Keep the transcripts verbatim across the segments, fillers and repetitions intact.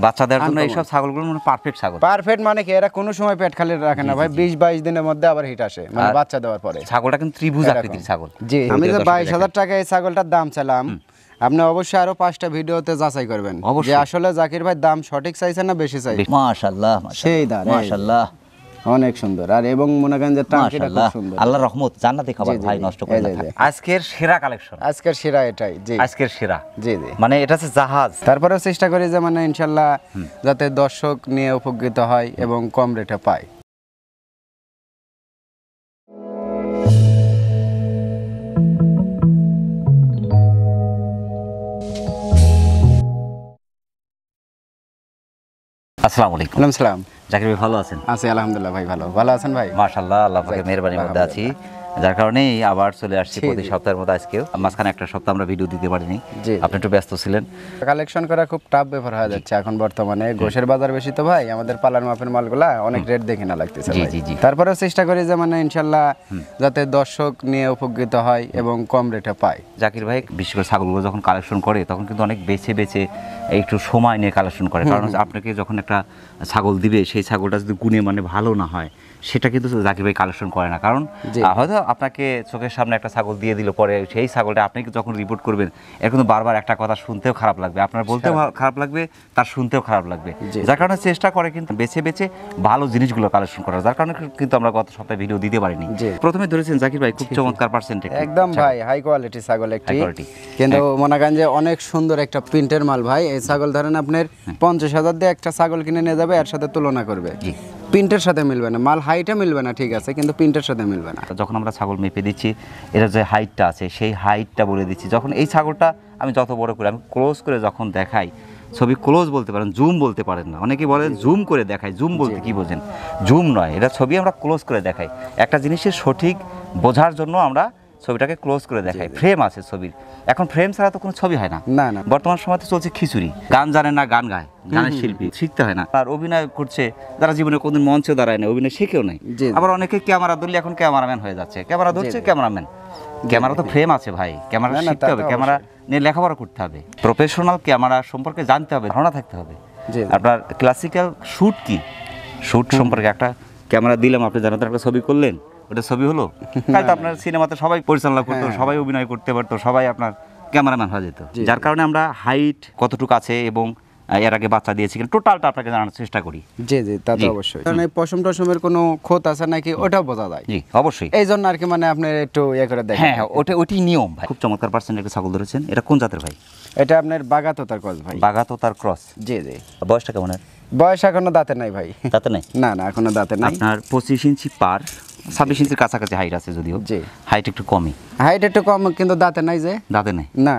বাচ্চা দেওয়ার জন্য এইসব ছাগলগুলো মানে পারফেক্ট ছাগল। পারফেক্ট মানে কি, এরা কোনো সময় পেট খালি রাখে না ভাই, বিশ বাইশ দিনের মধ্যে আবার হিট আসে মানে বাচ্চা দেওয়ার পরে। ছাগলটা কিন্তু ত্রিভুজ আকৃতির ছাগল। জি, আমি যে বাইশ হাজার টাকা এই ছাগলটার দাম চাইলাম, আপনি অবশ্যই আরো পাঁচটা ভিডিওতে যাচাই করবেন যে আসলে জাকির ভাই দাম সঠিক চাইছে না বেশি চাইছে। মাশাআল্লাহ, সেই দাম মাশাআল্লাহ অনেক সুন্দর। আর এবং মনে করেন যে টাঙ্কিটা খুব সুন্দর, আল্লাহর রহমত, জান্নাতি খাবার ভাই, নষ্ট করে না। আজকের সেরা কালেকশন, আজকের সেরা এটাই। জি, আজকের সেরা। জি জি, মানে এটা হচ্ছে জাহাজ। তারপরেও চেষ্টা করি যে মানে ইনশাআল্লাহ যাতে দর্শক নিয়ে উপকৃত হয় এবং কম রেটে পায়। আসসালামু আলাইকুম। ওয়ালাইকুম সালাম। জাকির ভাই ভালো আছেন? আছি আলহামদুলিল্লাহ ভাই, ভালো ভালো আছেন ভাই? মাশাআল্লাহ, আল্লাহ পাকের মেহেরবানির মধ্যে আছি, যার কারণেই আবার চলে আসছি প্রতি সপ্তাহের মতো। আজকেও মাঝখানে একটা সপ্তাহ আমরা ভিডিও দিতে পারিনি, আপনি একটু ব্যস্ত ছিলেন। কালেকশন করা খুব টাফ ব্যাপার হয়ে যাচ্ছে এখন বর্তমানে, গোশের বাজার বেশি তো ভাই, আমাদের পালার মাপের মালগুলা অনেক রেট দেখে না লাগতেছে। জি জি জি। তারপরেও চেষ্টা করি যে মানে ইনশাআল্লাহ যাতে দর্শক নিয়ে উপকৃত হয় এবং কম রেটে পায়। জাকির ভাই বিশেষ করে ছাগলগুলো যখন কালেকশন করে তখন কিন্তু অনেক বেছে বেছে একটু সময় নিয়ে কালেকশন করে, কারণ আপনাকে যখন একটা ছাগল দিবে সেই ছাগলটা যদি গুণে মানে ভালো না হয় সেটা কিন্তু জাকির ভাই কালেকশন করে না। কারণ হয়তো আপনাকে চোখের সামনে একটা ছাগল দিয়ে দিল, পরে সেই ছাগলটা আপনি যখন রিপোর্ট করবেন এর কিন্তু বারবার একটা কথা শুনতেও খারাপ লাগবে, আপনার বলতেও খারাপ লাগবে, তার শুনতেও খারাপ লাগবে। যার কারণে চেষ্টা করে কিন্তু বেছে বেছে ভালো জিনিসগুলো কালেকশন করার, যার কারণে কিন্তু আমরা গত সপ্তাহে ভিডিও দিতে পারিনি। প্রথমে ধরেছেন জাকির ভাই খুব চমৎকার পার্সেন্ট, একদম ভাই হাই কোয়ালিটি ছাগল একটি, কিন্তু মনে করেন যে অনেক সুন্দর একটা প্রিন্টের মাল ভাই। এই ছাগল ধরেন আপনার পঞ্চাশ হাজার দিয়ে একটা ছাগল কিনে নিয়ে যাবে, এর সাথে তুলনা করবে, প্রিন্টের সাথে মিলবে না, মাল হাইটে মিলবে না, ঠিক আছে, কিন্তু প্রিন্টের সাথে মিলবে না। যখন আমরা ছাগল মেপে দিচ্ছি এটা যে হাইটটা আছে সেই হাইটটা বলে দিচ্ছি, যখন এই ছাগলটা আমি যত বড় করে আমি ক্লোজ করে যখন দেখাই, ছবি ক্লোজ বলতে পারেন, জুম বলতে পারেন না, অনেকেই বলেন জুম করে দেখাই, জুম বলতে কি বোঝেন? জুম নয়, এটা ছবি আমরা ক্লোজ করে দেখাই, একটা জিনিসের সঠিক বোঝার জন্য আমরা ছবিটাকে ক্লোজ করে দেখাই। ফ্রেম আছে ছবির, এখন ফ্রেম ছাড়া তো কোনো ছবি হয় না। না না, বর্তমান সময়তে চলছে খিচুড়ি, গান জানে না গান গায়, গানের শিল্পী শিখতে হয় না, আর অভিনয় করছে যারা জীবনে কোনদিন মঞ্চে দাঁড়ায় না, অভিনয় শিখেও নাই। আবার অনেকে ক্যামেরা ধরলে এখন ক্যামেরাম্যান হয়ে যাচ্ছে, ক্যামেরা ধরছে ক্যামেরাম্যান। ক্যামেরা তো ফ্রেম আছে ভাই, ক্যামেরা শিখতে হবে, ক্যামেরা নিয়ে লেখাপড়া করতে হবে, প্রফেশনাল ক্যামেরা সম্পর্কে জানতে হবে, ধারণা থাকতে হবে। আপনার ক্লাসিক্যাল শ্যুট কি, শ্যুট সম্পর্কে একটা ক্যামেরা দিলাম, আপনি জানেন একটা ছবি করলেন, ওটা ছবি হলো, তাই তো আপনার সিনেমাতে সবাই পরিচালনা করতো, সবাই অভিনয় করতে পারতো, সবাই আপনার ক্যামেরাম্যান হয়ে যেত। যার কারণে আমরা হাইট কতটুকু আছে এবং এর আগে বাচ্চা দিয়েছি কিনা টোটালটা আপনাকে জানানোর চেষ্টা করি। জি জি, তা তো অবশ্যই। কারণ এই পশম টশমের কোনো ক্ষত আছে নাকি ওটাও বোঝা যায়। জি অবশ্যই, এই জন্য আর কি মানে আপনি একটু ইয়ে করে দেখেন। হ্যাঁ ওটা ওটি নিয়ম ভাই। খুব চমৎকার পার্সেন্ট একটা ছাগল ধরেছেন, এটা কোন জাতের ভাই? এটা আপনার বাগাতোতার ক্রস ভাই। বাগাতোতার ক্রস। জি জি। বয়সটা কেমন? বয়স এখনো দাঁতে নাই ভাই। দাঁতে নাই? না না, এখনো দাঁতে নাই। আপনার পঁচিশ ইঞ্চি পার, ছাব্বিশ ইঞ্চির কাছাকাছি হাইট আছে, যদিও হাইট একটু কমই। হাইট একটু কম কিন্তু দাঁতে নাই। যে দাঁতে নাই? না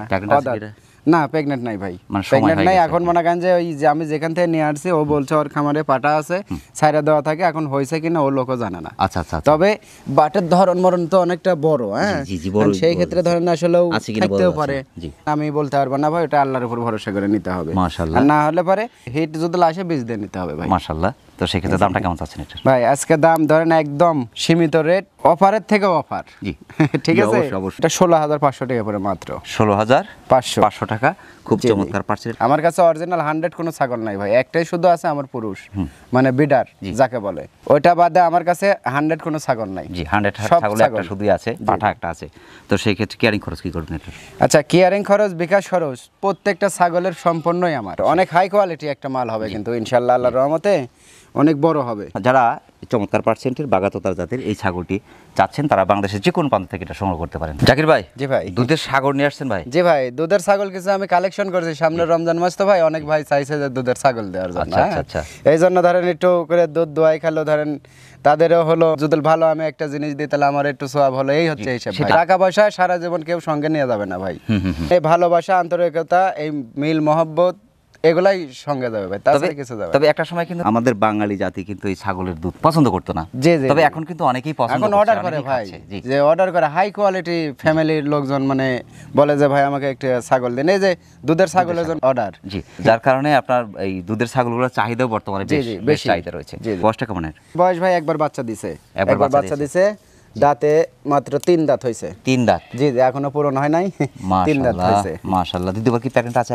না, প্রেগনেন্ট নাই ভাই, প্রেগনেন্ট নাই। এখন মনে করেন যে ওই যে আমি যেখান থেকে নিয়ে আসছি ও বলছে ওর খামারে পাটা আছে, ছাইরা দেওয়া থাকে, এখন হয়েছে কিনা ও লোকও জানে না। আচ্ছা আচ্ছা। তবে বাটের ধরন মরণ তো অনেকটা বড়, হ্যাঁ সেই ক্ষেত্রে ধরেন আসলেও থাকতেও পারে, আমি বলতে পারবো না ভাই, ওটা আল্লাহর উপর ভরসা করে নিতে হবে। মাশাআল্লাহ। না হলে পারে হিট যদি আসে বীজ দিয়ে নিতে হবে ভাই। মাশাআল্লাহ। তো সেক্ষেত্রে দামটা কেমন চাচ্ছেন এটা ভাই? আজকে দাম ধরেন একদম সীমিত রেট, অফারের থেকে অফার। জি ঠিক আছে, এটা ষোলো হাজার পাঁচশো টাকা পরে, মাত্র ষোলো হাজার পাঁচশো পাঁচশো টাকা। খুব চমৎকার পার্সেন্ট। আমার কাছে অরিজিনাল হান্ড্রেড কোনো ছাগল নাই ভাই, একটাই শুধু আছে আমার পুরুষ, মানে বিডার যাকে বলে, ওইটা বাদে আমার কাছে হান্ড্রেড কোনো ছাগল নাই। জি, হান্ড্রেড ছাগল একটা শুধুই আছে, পাঠা একটা আছে। তো সেই ক্ষেত্রে কেয়ারিং খরচ কি করবেন এটা? আচ্ছা, কেয়ারিং খরচ, বিকাশ খরচ প্রত্যেকটা ছাগলের সম্পূর্ণই আমার। অনেক হাই কোয়ালিটি একটা মাল হবে কিন্তু ইনশাআল্লাহ, আল্লাহর রহমতে অনেক বড় হবে। যারা চমৎকার পার্সেন্টের বাগাতোতার জাতের এই ছাগলটি চাচ্ছেন তারা বাংলাদেশের যে কোনো প্রান্ত থেকে এটা সংগ্রহ করতে পারেন। জাকির ভাই। জি ভাই। দুধের সাগর নিয়ে আসছেন ভাই? জি ভাই, দুধের ছাগল কিছু আমি কালেকশন করেছি, সামনে রমজান মাস তো ভাই, অনেক ভাই চাইছে যে দুধের ছাগল দেওয়ার জন্য। আচ্ছা আচ্ছা। এই জন্য ধরেন একটু করে দুধ দোয়াই খেলো, ধরেন তাদেরও হলো যদি ভালো আমি একটা জিনিস দিই তাহলে আমার একটু সোয়াব হলো, এই হচ্ছে হিসাব। টাকা পয়সা সারা জীবন কেউ সঙ্গে নিয়ে যাবে না ভাই, এই ভালোবাসা, আন্তরিকতা, এই মিল মহব্বত, এগুলাই সঙ্গে যাবে ভাই, তাছাড়া কিছু যাবে। তবে একটা সময় কিন্তু আমাদের বাঙালি জাতি কিন্তু এই ছাগলের দুধ পছন্দ করতো না। জি জি। তবে এখন কিন্তু অনেকেই পছন্দ করে, এখন অর্ডার করে ভাই, যে অর্ডার করে হাই কোয়ালিটি ফ্যামিলির লোকজন, মানে বলে যে ভাই আমাকে একটা ছাগল দিন, এই যে দুধের ছাগলের জন্য অর্ডার। জি, যার কারণে আপনার এই দুধের ছাগলগুলোর চাহিদাও বর্তমানে বেশ বেশি চাহিদা রয়েছে। বয়সটা কেমন? বয়স ভাই একবার বাচ্চা দিছে, একবার বাচ্চা দিছে, দাঁতে মাত্র তিন দাঁত হয়েছে। তিন দাঁত? জি জি, এখনো পূরণ হয় নাই, তিন দাঁত হয়েছে। মাশাআল্লাহ। দ্বিতীয়বার কি প্রেগন্যান্ট আছে এখন?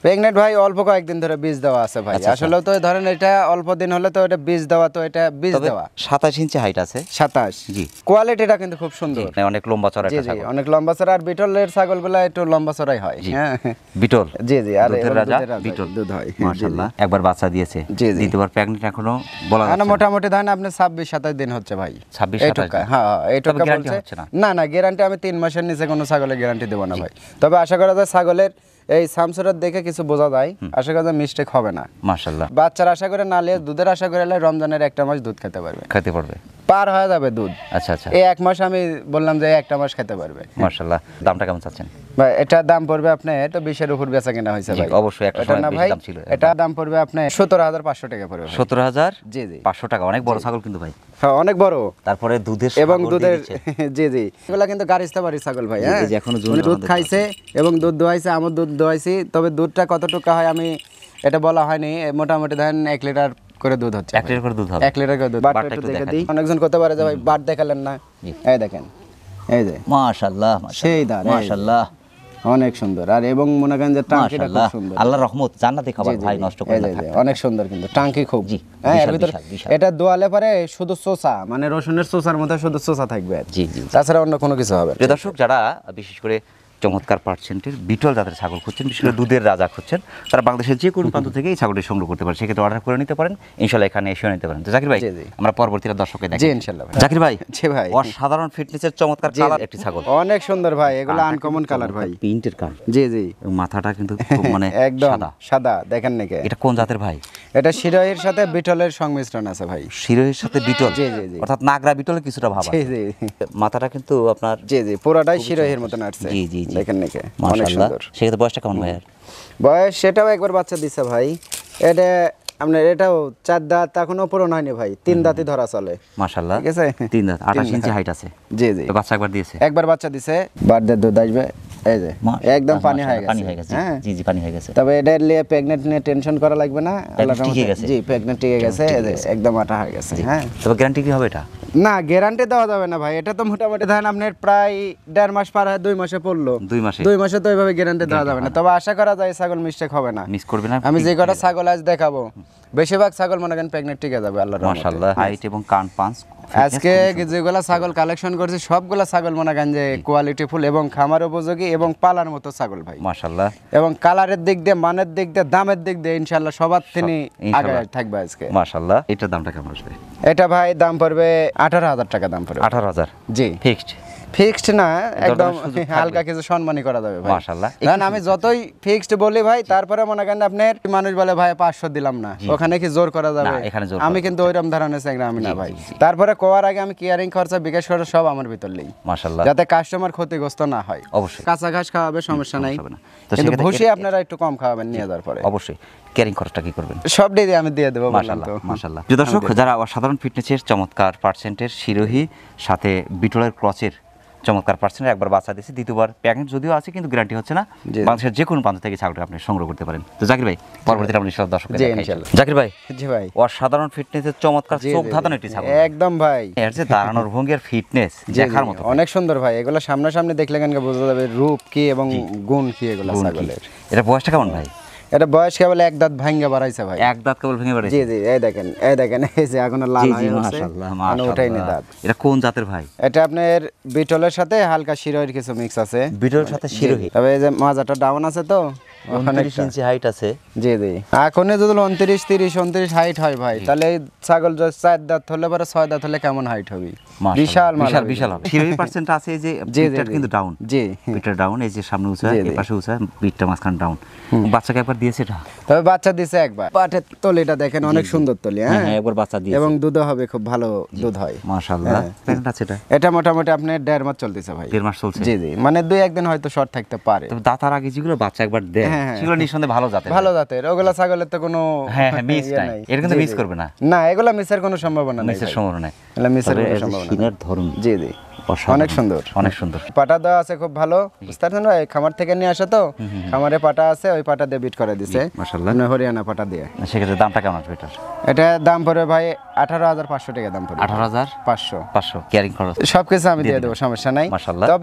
প্রেগনেন্ট ভাই অল্প কয়েকদিন ধরে বীজ দেওয়া আছে ভাই। আসলে তো ধরেন এটা অল্প দিন হলে তো এটা বীজ দেওয়া, তো এটা বীজ দেওয়া। সাতাশ ইঞ্চি হাইট আছে। সাতাশ। জি। কোয়ালিটিটা কিন্তু খুব সুন্দর, অনেক লম্বা চড়া জি একটা জি ছাগল। অনেক লম্বা চড়া। আর বিটলের ছাগলগুলো একটু লম্বা চড়াই হয়। হ্যাঁ বিটল, জি জি। আর দুধের রাজা বিটল দুধ হয় মাশাআল্লাহ। একবার বাচ্চা দিয়েছে, জি জি। দ্বিতীয়বার প্রেগন্যান্ট এখনো বলা যাচ্ছে না। মোটামুটি ধরেন আপনি ছাব্বিশ সাতাশ দিন হচ্ছে ভাই। ছাব্বিশ সাতাশ দিন। হ্যাঁ এইটুকু গ্যারান্টি বলছে। হচ্ছে না। না না গ্যারান্টি আমি তিন মাসের নিচে কোনো ছাগলের গ্যারান্টি দেবো না ভাই। তবে আশা করা যায় ছাগলের এই সামসুরাত দেখে কিছু বোঝা যায়, আশা করা যায় মিস্টেক হবে না মাশাআল্লাহ। বাচ্চার আশা করে না নিয়ে দুধের আশা করে নিলে রমজানের একটা মাস দুধ খেতে পারবে, খেতে পারবে, পার হয়ে যাবে দুধ। আচ্ছা আচ্ছা। এই এক মাস আমি বললাম যে একটা মাস খেতে পারবে। মাশাআল্লাহ। দামটা কেমন চাচ্ছেন ভাই? এটার দাম পড়বে আপনি তো বিশের উপর বেচা কেনা হয়েছে ভাই। অবশ্যই একটা এটা সময় না বেশি ভাই, দাম ছিল। এটা দাম পড়বে আপনি সতেরো হাজার পাঁচশো টাকা পড়বে ভাই। সতেরো হাজার জি জি পাঁচশো টাকা। অনেক বড় ছাগল কিন্তু ভাই। হ্যাঁ অনেক বড়। তারপরে দুধের এবং সাগর দুধের দিয়ে দিচ্ছে। জি জি এগুলা কিন্তু গারিস্তা বাড়ির ছাগল ভাই। হ্যাঁ এই যে এখনো উনি দুধ খাইছে এবং দুধ দোয়াইছে, আমার দুধ দোয়াইছি। তবে দুধটা কতটুকু হয় আমি এটা বলা হয়নি। মোটামুটি ধরেন এক লিটার করে দুধ হচ্ছে। এক লিটার করে দুধ হবে। এক লিটার করে দুধ। বাটটা একটু দেখে দিই। অনেকজন করতে পারে যে ভাই বাট দেখালেন না, এই দেখেন এই যে মাশাআল্লাহ সেই দাঁড় মাশাআল্লাহ অনেক সুন্দর। আর এবং মনে করেন যে টাঙ্কিটা খুব মাশাআল্লাহ। সুন্দর। আল্লাহর রহমত, জান্নাতি খাবার ভাই, নষ্ট করে না থাকতে। অনেক সুন্দর কিন্তু টাঙ্কি খুব। জি, হ্যাঁ এর বিশাল, ভিতর বিশাল, বিশাল। এটা দোয়ালে পরে শুধু সোসা, মানে রসুনের সোসার মধ্যে শুধু সোসা থাকবে। জি জি। তাছাড়া অন্য কোনো কিছু হবে না। প্রিয় দর্শক, যারা বিশেষ করে চমৎকার পার্সেন্টের বিটল জাতের ছাগল খুঁজছেন, বিশেষ করে দুধের রাজা খুঁজছেন, তারা বাংলাদেশের যে কোনো প্রান্ত থেকে এই ছাগলটি সংগ্রহ করতে পারে। সেক্ষেত্রে অর্ডার করে নিতে পারেন, ইনশাল্লাহ এখানে এসেও নিতে পারেন। তো জাকির ভাই, জি, জি। আমরা পরবর্তীতে দর্শককে জি দেখি ইনশাআল্লাহ ভাই। জাকির ভাই, জি ভাই। অসাধারণ ফিটনেসের চমৎকার কালার একটি ছাগল। অনেক সুন্দর ভাই, এগুলো আনকমন কালার ভাই। প্রিন্টের কালার। জি জি এবং মাথাটা কিন্তু খুব মানে একদম সাদা। সাদা দেখেন নাকি? এটা কোন জাতের ভাই? এটা শিরোহির সাথে বিটলের সংমিশ্রণ আছে ভাই। শিরোহির সাথে বিটল। জি, জি, জি। অর্থাৎ নাগরা বিটলের কিছুটা ভাব জি আছে। জি মাথাটা কিন্তু আপনার জি জি পুরোটাই শিরোহির মতন আসছে। জি জি জি। দেখেন নাকি? অনেক মাশাআল্লাহ। সুন্দর। সেক্ষেত্রে বয়সটা কেমন ভাই? আর বয়স সেটাও একবার বাচ্চা দিছে ভাই। এটা আপনার এটাও চার দাঁত এখনো পূরণ হয়নি ভাই, তিন দাঁতই ধরা চলে। মাশাআল্লাহ। ঠিক আছে? তিন দাঁত, আঠাশ ইঞ্চি হাইট আছে। জি জি তো বাচ্চা একবার দিয়েছে। একবার বাচ্চা দিছে, বারদের দুধ আসবে। এই যে একদম পানি হয়ে গেছে। পানি হয়ে গেছে। হ্যাঁ জি জি, পানি হয়ে গেছে। তবে এটা নিয়ে প্রেগনেন্ট নিয়ে টেনশন করা লাগবে না। আল্লাহর টিকে রহমতে- গেছে। জি প্রেগনেন্ট টিকে গেছে, এই যে একদম আটা হয়ে গেছে। হ্যাঁ তবে গ্যারান্টি কি হবে এটা? না গ্যারান্টি দেওয়া যাবে না ভাই। এটা তো মোটামুটি ধরেন আপনার প্রায় দেড় মাস পার হয়, দুই মাসে পড়লো। দুই মাসে দুই মাসে তো এইভাবে গ্যারান্টি দেওয়া যাবে না। তবে আশা করা যায় ছাগল মিস্টেক হবে না। মিস করবে না। আমি যে কটা ছাগল আজ দেখাবো বেশিরভাগ ছাগল মনে করেন প্রেগনেন্ট টিকে যাবে আল্লাহর রহমতে। মাশাআল্লাহ। হাইট এবং কান পাঁচ। আজকে যেগুলা ছাগল কালেকশন করছি সবগুলা ছাগল মনে করেন যে কোয়ালিটি ফুল এবং খামার উপযোগী এবং পালার মতো ছাগল ভাই। মাশাআল্লাহ। এবং কালারের দিক দিয়ে, মানের দিক দিয়ে, দামের দিক দিয়ে ইনশাআল্লাহ সবার তিনি আগে ইনশাআল্লাহ। থাকবে আজকে। মাশাআল্লাহ। এটার দামটা কেমন আসবে? এটা ভাই দাম পড়বে আঠারো হাজার টাকা দাম পড়বে। আঠারো হাজার জি ফিক্সড। ফিক্সড না, একদম সুযোগ থাকবে। হালকা কিছু সম্মানই করা যাবে ভাই। মাশাআল্লাহ। কারণ আমি যতই ফিক্সড বলি ভাই, তারপরে মনে করেন আপনার মানুষ বলে ভাই পাঁচশো দিলাম না, ওখানে কি জোর করা যাবে? না, এখানে জোর আমি করা কিন্তু ওইরকম ধরনের চাকরি আমি না জি, ভাই। জি, জি। তারপরে কোয়ার আগে আমি কেয়ারিং খরচা, বিকাশ খরচা সব আমার ভিতর নেই, মাশাআল্লাহ। যাতে কাস্টমার ক্ষতিগ্রস্ত না হয়। অবশ্যই। কাঁচা ঘাস খাওয়াবে সমস্যা নাই, হবে না। তো কিন্তু সেক্ষেত্রে ভুসি এর- আপনারা একটু কম খাওয়াবেন নিয়ে যাওয়ার পরে। অবশ্যই। ক্যারিং খরচটা কি করবেন? সব দিয়ে আমি দিয়ে দেবো বললাম মাশাআল্লাহ তো। মাশাআল্লাহ। প্রিয় দর্শক, যারা অসাধারণ ফিটনেসের চমৎকার পার্সেন্টের শিরোহী সাথে বিটলের ক্রচের চমৎকার পার্সেন্ট একবার বাচ্চা দিয়েছে, দ্বিতীয়বার প্যাকেট যদিও আছে কিন্তু গ্যারান্টি হচ্ছে না। জি। বাংলাদেশের যে কোনো প্রান্ত থেকে ছাগলটা আপনি সংগ্রহ করতে পারেন। তো জাকির ভাই, পরবর্তীতে আপনি সব দর্শকদের জি, দেখাই। ইনশাআল্লাহ। জাকির ভাই, জি ভাই অসাধারণ ফিটনেসের চমৎকার জি, চোখ জি, ধাঁধানো জি। একটি ছাগল। একদম ভাই এর যে দাঁড়ানোর ভঙ্গি আর ফিটনেস জি, দেখার জি, মতো। অনেক সুন্দর ভাই। এগুলো সামনাসামনি দেখলে কেন বোঝা যাবে রূপ কি এবং গুণ কি এগুলো গুণ কি? ছাগলের। এটা বয়সটা কেমন ভাই? এটা বয়স কেবল এক দাঁত ভাঙ্গা বাড়াইছে ভাই। এক দাঁত কেবল ভেঙে বেড়েছে। জি জি এই দেখেন, এই দেখেন, এই যে এখনো লাল জি জি, হয়ে আছে, মাশাআল্লাহ মানে ওঠাইনি মাশাআল্লাহ। দাঁত। এটা কোন জাতের ভাই? এটা আপনার বিটলের সাথে হালকা শিরোহির কিছু মিক্স আছে। বিটলের সাথে শিরোহী। তবে এই যে মাজাটা ডাউন আছে তো উনত্রিশ ইঞ্চি হাইট আছে। জি জি এখন যদি উনত্রিশ তিরিশ উনত্রিশ হাইট হয় ভাই, তাহলে এই ছাগল যদি চার দাঁত হলে পরে ছয় দাঁত হলে কেমন হাইট হবে? মাশাআল্লাহ, বিশাল মাল বিশাল হবে। বিশাল হবে। শিরোহী পার্সেন্ট আছে, এই যে জি, জি, পিঠটা জি। কিন্তু ডাউন। জি পিঠটা ডাউন, এই যে সামনে উঁচা, জি, এই জি। পাশে উঁচা, পিঠটা মাঝখানে ডাউন। বাচ্চাকে একবার দিয়েছে এটা? তবে বাচ্চা দিছে একবার। পাটের তলিটা দেখেন অনেক সুন্দর তলি। হ্যাঁ হ্যাঁ হ্যাঁ, একবার বাচ্চা দিয়েছে। এবং দুধও হবে, খুব ভালো দুধ হয়। মাশাআল্লাহ। হ্যাঁ। প্যাকেট আছে এটা? এটা মোটামুটি আপনার দেড় মাস চলতেছে ভাই। দেড় মাস চলছে। জি জি মানে দুই একদিন হয়তো শর্ট থাকতে পারে। তবে দাতার আগে যেগুলো বাচ্চা একবার দেয় হ্যাঁ, হ্যাঁ। সেগুলো নিঃসন্দেহে ভালো জাতের। ভালো জাতের ওগুলা ছাগলের তো কোনো হ্যাঁ হ্যাঁ, মিস ইয়ে নাই। এটা কিন্তু জি, মিস জি। করবে না। না এগুলা মিসের কোনো সম্ভাবনা নেই মিসের ভাই। সম্ভাবনা নাই। এগুলা মিসের তবে কোনো এর যে সম্ভাবনা নেই। শিঙের ধরন জি জি অসাধারণ। অনেক সুন্দর। অনেক সুন্দর। পাটা দেওয়া আছে খুব ভালো, বুঝতে পারছেন ভাই? খামার থেকে নিয়ে আসে তো, খামারে পাটা আছে, ওই পাটা দিয়ে বিট করে দিছে মাশাআল্লাহ। আপনার হরিয়ানা পাটা দিয়ে। সেক্ষেত্রে দামটা কেমন আসবে এটার? এটা দাম পড়বে ভাই আঠারো হাজার পাঁচশো টাকা দাম পড়বে। আঠারো হাজার পাঁচশো পাঁচশো ক্যারিং খরচ। সবকিছু আমি দিয়ে দেবো, সমস্যা নাই। মাশাআল্লাহ। তবে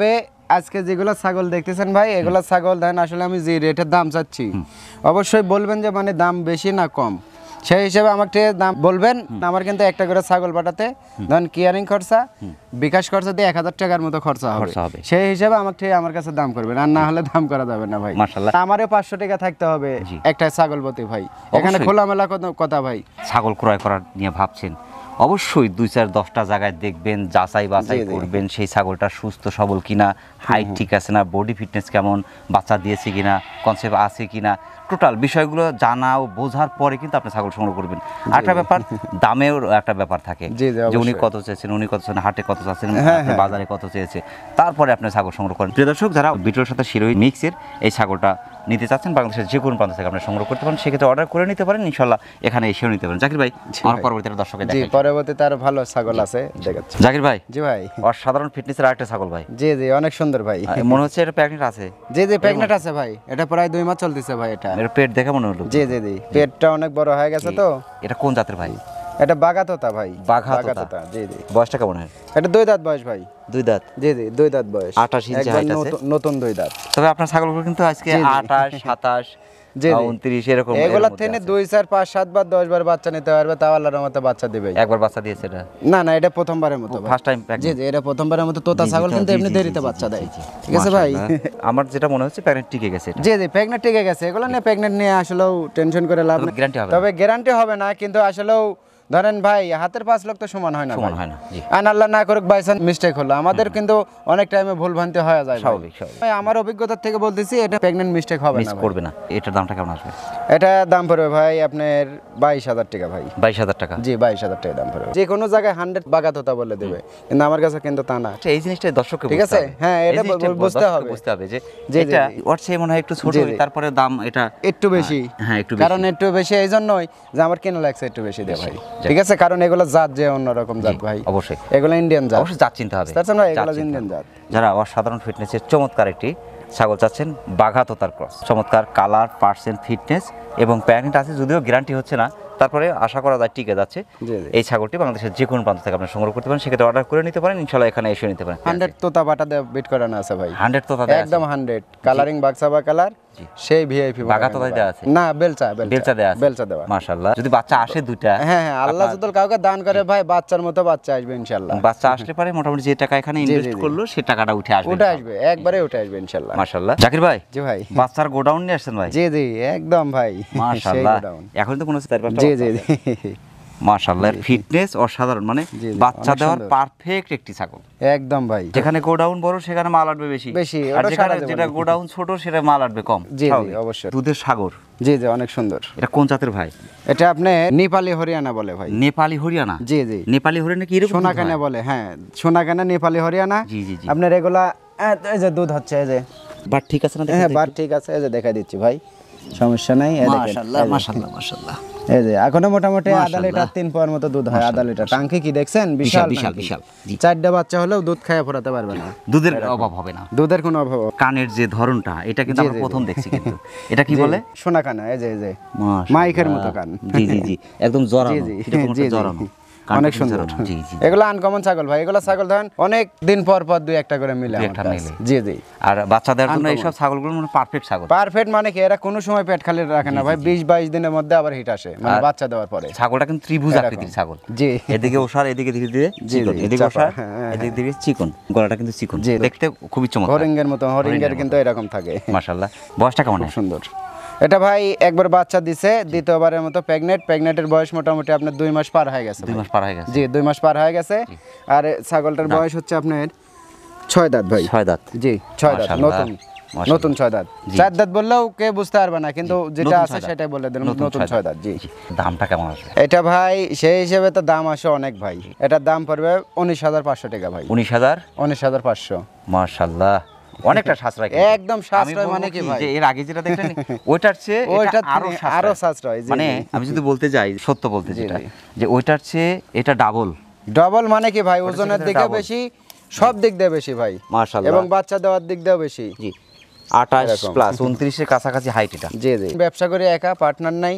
আজকে যেগুলো ছাগল দেখতেছেন ভাই এগুলো ছাগল দেন আসলে আমি যে রেটের দাম চাচ্ছি অবশ্যই বলবেন যে মানে দাম বেশি না কম সেই হিসেবে আমাকে দাম বলবেন। আমার কিন্তু একটা করে ছাগল পাঠাতে ধরেন কেয়ারিং খরচা বিকাশ খরচা দিয়ে এক হাজার টাকার মতো খরচা হবে, সেই হিসেবে আমাকে আমার কাছে দাম করবেন, আর না হলে দাম করা যাবে না ভাই। মাশাআল্লাহ, আমারও পাঁচশো টাকা থাকতে হবে একটা ছাগল প্রতি ভাই। এখানে খোলামেলা কথা ভাই। ছাগল ক্রয় করার নিয়ে ভাবছেন, অবশ্যই দুই চার দশটা জায়গায় দেখবেন, যাচাই বাছাই করবেন সেই ছাগলটা সুস্থ সবল কিনা, হাইট ঠিক আছে না, বডি ফিটনেস কেমন, বাচ্চা দিয়েছে কিনা, কনসেপ্ট আছে কিনা, টোটাল বিষয়গুলো জানা ও বোঝার পরে কিন্তু আপনি ছাগল সংগ্রহ করবেন। একটা ব্যাপার দামেও একটা ব্যাপার থাকে, যে উনি কত চেয়েছেন, উনি কত চেয়েছেন, হাটে কত চাচ্ছেন, বাজারে কত চেয়েছে, তারপরে আপনি ছাগল সংগ্রহ করেন। প্রিয় দর্শক, যারা বিটলের সাথে শিরোহী মিক্সের এই ছাগলটা নিতে চাচ্ছেন বাংলাদেশের যে কোনো প্রান্ত থেকে আপনি সংগ্রহ করতে পারেন, সেক্ষেত্রে অর্ডার করে নিতে পারেন, ইনশাল্লাহ এখানে এসেও নিতে পারেন। জাকির ভাই, আমার পরবর্তীতে দর্শকের জি পরবর্তীতে আরো ভালো ছাগল আছে দেখাচ্ছি। জাকির ভাই, জি ভাই, অসাধারণ ফিটনেসের আরেকটা ছাগল ভাই। জি জি অনেক সুন্দর ভাই, মনে হচ্ছে এটা প্রেগন্যান্ট আছে। জি জি প্রেগন্যান্ট আছে ভাই, এটা প্রায় দুই মাস চলতেছে ভাই। এটা এর পেট দেখে মনে হলো। জি জি জি পেটটা অনেক বড় হয়ে গেছে। তো এটা কোন জাতের ভাই? এটা বাঘাতোতা ভাই। বাঘাতোতা, জি জি। বয়সটা কেমন হয়? এটা দুই দাঁত বয়স ভাই। দুই দাঁত? জি জি দুই দাঁত বয়স, আঠাশ ইঞ্চি হাইট আছে, নতুন দুই দাঁত। তবে আপনার ছাগলগুলো কিন্তু আজকে আঠাশ সাতাশ উনত্রিশ এরকম, এগুলা থেকে দুই চার পাঁচ সাত বার দশ বার বাচ্চা নিতে পারবে, তাও আল্লাহর রহমতে বাচ্চা দিবে। একবার বাচ্চা দিয়েছে এটা? না না, এটা প্রথমবারের মতো, ফার্স্ট টাইম। জি জি এটা প্রথমবারের মতো। তোতা ছাগল কিন্তু এমনি দেরিতে বাচ্চা দেয়, ঠিক আছে ভাই। আমার যেটা মনে হচ্ছে প্রেগন্যান্ট টিকে গেছে। জি জি প্রেগন্যান্ট টিকে গেছে। এগুলো নিয়ে প্রেগন্যান্ট নিয়ে আসলেও টেনশন করে লাভ নেই। গ্যারান্টি হবে? তবে গ্যারান্টি হবে না, কিন্তু আসলেও ধরেন ভাই হাতের পাঁচ লোক তো সমান হয় না, সমান হয় না। আইন আল্লাহ না করুক বাইচান্স মিস্টেক হলো, আমাদের কিন্তু অনেক টাইমে ভুল ভ্রান্তি হয়ে যায়। স্বাভাবিক স্বাভাবিক। ভাই আমার অভিজ্ঞতা থেকে বলতেছি এটা প্রেগন্যান্ট মিস্টেক হবে না, করবে না। এটার দামটা কেমন আসবে? এটা দাম পড়বে ভাই আপনার বাইশ হাজার টাকা ভাই। বাইশ হাজার টাকা? জি বাইশ হাজার টাকা দাম পড়বে। যে কোনো জায়গায় হান্ড্রেড বাগাতোতা বলে দেবে, কিন্তু আমার কাছে কিন্তু তা না। এই জিনিসটা দর্শককে ঠিক আছে, হ্যাঁ এটা বুঝতে হবে, বুঝতে হবে যে এটা ওর চেয়ে মনে হয় একটু ছোট, তারপরে দাম এটা একটু বেশি। হ্যাঁ একটু বেশি, কারণ একটু বেশি এই জন্যই যে আমার কেন লাগছে একটু বেশি দেয় ভাই। ঠিক আছে, কারণ এগুলো জাত যে অন্যরকম জাত ভাই। অবশ্যই এগুলো ইন্ডিয়ান জাত, অবশ্যই জাত চিনতে হবে। তাছাড়া এগুলো ইন্ডিয়ান জাত। যারা অসাধারণ ফিটনেসের চমৎকার একটি ছাগল চাচ্ছেন, বাঘাতোতার ক্রস, চমৎকার কালার, পার্সেন্ট, ফিটনেস এবং প্রেগন্যান্ট আছে, যদিও গ্যারান্টি হচ্ছে না, তারপরে আশা করা যায় টিকে যাচ্ছে। এই ছাগলটি বাংলাদেশের যে কোনো প্রান্ত থেকে আপনি সংগ্রহ করতে পারেন, সেক্ষেত্রে অর্ডার করে নিতে পারেন, ইনশাআল্লাহ এখানে এসে নিতে পারেন। হান্ড্রেড তোতা বাটা দিয়ে বিট করানো আছে ভাই। হান্ড্রেড তোতা একদম হান্ড্রেড কালারিং বাক্সাবা কালার, সেই ভিআইপি বাঘাতোতা দেওয়া আছে না? বেলচা বেলচা দেওয়া আছে, বেলচা দেওয়া। মাশাআল্লাহ। যদি বাচ্চা আসে দুইটা, হ্যাঁ হ্যাঁ আল্লাহ যদি কাউকে দান করে ভাই বাচ্চার মতো বাচ্চা আসবে ইনশাআল্লাহ। বাচ্চা আসলে পরে মোটামুটি যে টাকা এখানে ইনভেস্ট করলো সেই টাকাটা উঠে আসবে, উঠে আসবে, একবারে উঠে আসবে ইনশাআল্লাহ। মাশাআল্লাহ। জাকির ভাই, জি ভাই, বাচ্চার গোডাউন নিয়ে আসছেন ভাই? জি জি একদম ভাই, মাশাআল্লাহ। এখন তো কোনো চার পাঁচটা, জি জি জি মাশাআল্লাহ। ফিটনেস অসাধারণ, মানে বাচ্চা দেওয়ার পারফেক্ট একটি ছাগল একদম ভাই। যেখানে গোডাউন বড় সেখানে মাল আটবে বেশি বেশি, আর যেখানে যেটা গোডাউন ছোট সেটা মাল আটবে কম। জি জি অবশ্যই। দুধের সাগর, জি জি অনেক সুন্দর। এটা কোন জাতের ভাই? এটা আপনি নেপালি হরিয়ানা বলে ভাই। নেপালি হরিয়ানা? জি জি নেপালি হরিয়ানা কি এরকম সোনাকানা বলে? হ্যাঁ সোনাকানা নেপালি হরিয়ানা। জি জি জি। আপনার এগুলা এই যে দুধ হচ্ছে, এই যে বাট ঠিক আছে না? হ্যাঁ বাট ঠিক আছে, এই যে দেখাই দিচ্ছি ভাই, সমস্যা নাই। মাশাআল্লাহ মাশাআল্লাহ মাশাআল্লাহ। এই যে এখনো মোটামুটি আধা লিটার তিন পাওয়ার মতো দুধ হয়। আধা লিটার টাঙ্কি কি দেখছেন? বিশাল বিশাল বিশাল। চারটা বাচ্চা হলেও দুধ খাইয়া ফোরাতে পারবে না, দুধের অভাব হবে না, দুধের কোনো অভাব। কানের যে ধরনটা, এটা কিন্তু আমরা প্রথম দেখছি, কিন্তু এটা কি বলে? সোনাকানা। এই যে এই যে মাইকের মতো কান। জি জি জি একদম জরানো, এরকম একটা জরানো, অনেক সুন্দর। এগুলো আনকমন ছাগল ভাই। এগুলো ছাগল ধরেন অনেক দিন পর পর দুই একটা করে মিলে আমার কাছে। জি জি। আর বাচ্চা দেওয়ার জন্য এইসব ছাগলগুলো মানে পারফেক্ট ছাগল। পারফেক্ট মানে কি, এরা কোনো সময় পেট খালি রাখে না ভাই, বিশ বাইশ দিনের মধ্যে আবার হিট আসে, মানে বাচ্চা দেওয়ার পরে। ছাগলটা কিন্তু ত্রিভুজ আকৃতির ছাগল। জি। এদিকে ওষার, এদিকে ধীরে ধীরে চিকন, এদিকে ওষার, এদিকে ধীরে চিকন, গলাটা কিন্তু চিকন, দেখতে খুবই চমৎকার। হরিঙ্গের মতো, হরিঙ্গের কিন্তু এরকম থাকে। মাশাআল্লাহ। বয়সটা কেমন? সুন্দর। এটা ভাই একবার বাচ্চা দিছে, দ্বিতীয়বারের মতো প্রেগনেন্ট। প্রেগনেন্টের বয়স মোটামুটি আপনার দুই মাস পার হয়ে গেছে। দুই মাস পার হয়ে গেছে? জি দুই মাস পার হয়ে গেছে। আর ছাগলটার বয়স হচ্ছে আপনার ছয় দাঁত ভাই। ছয় দাঁত? জি ছয় দাঁত, নতুন নতুন ছয় দাঁত। চার দাঁত বললেও কে বুঝতে পারবে না, কিন্তু যেটা আছে সেটাই বলে দেন, নতুন ছয় দাঁত। জি। দামটা কেমন আসবে? এটা ভাই সেই হিসেবে তো দাম আসে অনেক ভাই। এটার দাম পড়বে উনিশ হাজার পাঁচশো টাকা ভাই। উনিশ হাজার? উনিশ হাজার পাঁচশো। মাশাআল্লাহ, অনেকটা সাশ্রয়। একদম সাশ্রয়। মানে কি ভাই, এর আগে যেটা দেখলেন ওইটার চেয়ে এটা আরো আরো সাশ্রয়। মানে আমি যদি বলতে যাই, সত্য বলতে যেটা, যে ওইটার চেয়ে এটা ডাবল। ডাবল মানে কি ভাই, ওজনের দিকে বেশি, সব দিক দিয়ে বেশি ভাই। মাশাআল্লাহ। এবং বাচ্চা দেওয়ার দিক দিয়েও বেশি। জি। আঠাশ প্লাস উনত্রিশ এর কাছাকাছি হাইট এটা। জি জি। ব্যবসা করে একা, পার্টনার নাই,